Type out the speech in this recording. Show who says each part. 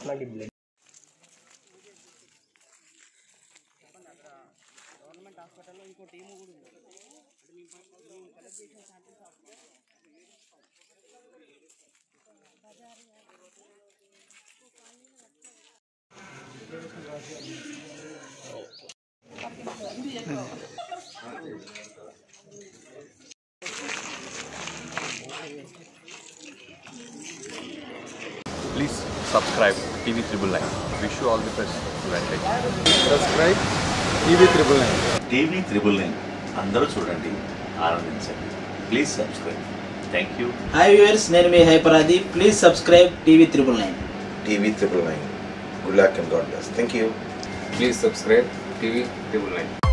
Speaker 1: నాకు blood
Speaker 2: government హాస్పిటల్లో ఇంకో టీము కూడా ఉంది. అంటే మేము కలెక్ట్ చేసిన samples
Speaker 3: Please subscribe TV Triple Nine. Wish you all the best.
Speaker 4: Subscribe TV Triple Nine.
Speaker 5: TV Triple Nine. అందరూ చూడండి, ఆనందించండి. Please subscribe. Thank you.
Speaker 6: Hi viewers, నేను మీ హైపరాది. Please subscribe TV triple nine.
Speaker 7: TV Triple Nine. Good luck and God bless. Thank you.
Speaker 4: Please subscribe TV Triple Nine.